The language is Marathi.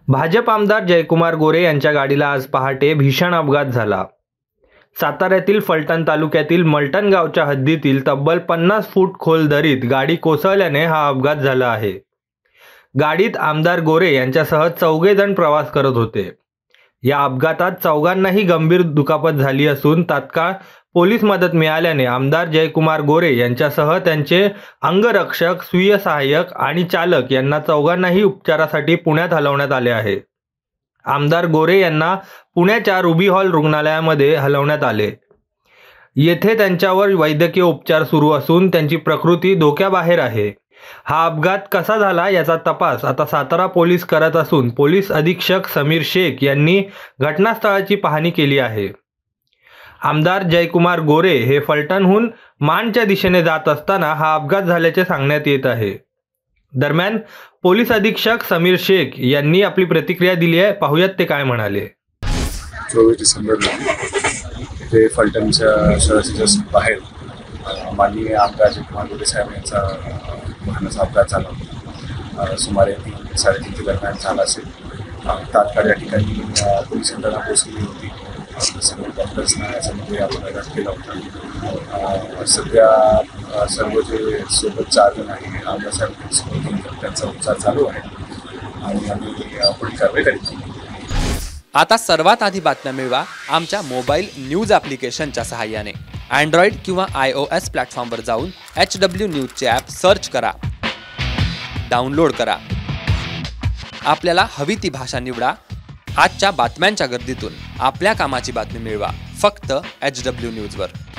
भाजप आमदार जयकुमार गोरे यांच्या गाडीला आज पहाटे भीषण अपघात झाला। साताऱ्यातील फलटण तालुक्यातील मलटण गावच्या हद्दीतील तब्बल 50 फूट खोल दरीत गाडी कोसळल्याने हा अपघात झाला आहे। गाडीत आमदार गोरे यांच्यासह 4 जण प्रवास करत होते। या अपघातात चौघांनाही गंभीर दुखापत झाली असून तात्काळ पोलीस मदत मिळाल्याने आमदार जयकुमार गोरे यांच्यासह त्यांचे अंगरक्षक, स्वीय सहाय्यक आणि चालक यांना चौघांनाही उपचारासाठी पुण्यात हलवण्यात आले आहे। आमदार गोरे यांना पुण्याच्या रुबी हॉल रुग्णालयामध्ये हलवण्यात आले। येथे त्यांच्यावर वैद्यकीय उपचार सुरू असून त्यांची प्रकृती धोक्याबाहेर आहे। हा अपघात कसा झाला याचा तपास आता सातारा पोलीस करत असून पोलीस अधीक्षक समीर शेख यांनी घटनास्थळाची पाहणी केली आहे। आमदार जयकुमार गोरे हे फलटणहून माणच्या दिशेने जात असताना हा अपघात झाल्याचे सांगण्यात येत आहे। दरम्यान पोलीस अधीक्षक समीर शेख यांनी आपली प्रतिक्रिया दिली आहे, पाहूयात ते काय म्हणाले। 24 डिसेंबरला ते फलटणच्या शहराच्या बाहेर माननीय आमदार जयकुमार गोरे साहेब यांचा वाहनाचा अपघात झाला। सुमारे 3-3:30 दरम्यान झाला असेल। तात्काळ या ठिकाणी पोलीस यंत्रणा पोहोचली होती। सगळे डॉक्टर्सना याच्यामध्ये आपण अटक केला होता। सध्या सर्व जे सोबत 4 जण आहे आमदार साहेब त्यांचा उपचार चालू आहे आणि आम्ही पुढील कारवाई करीत आहोत। आता सर्वात आधी बातम्या मिळवा आमच्या मोबाईल न्यूज ॲप्लिकेशनच्या सहाय्याने। अँड्रॉइड किंवा iOS प्लॅटफॉर्मवर जाऊन HW न्यूजचे ॲप सर्च करा, डाउनलोड करा। आपल्याला हवी ती भाषा निवडा। आजच्या बातम्यांच्या गर्दीतून आपल्या कामाची बातमी मिळवा फक्त HW न्यूजवर।